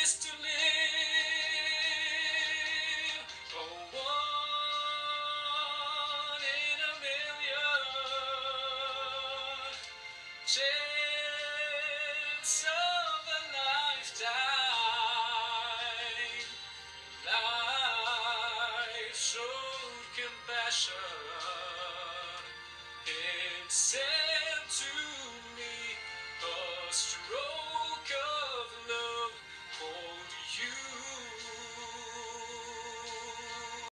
is to live. Oh, one in a million chance of a lifetime. Life showed compassion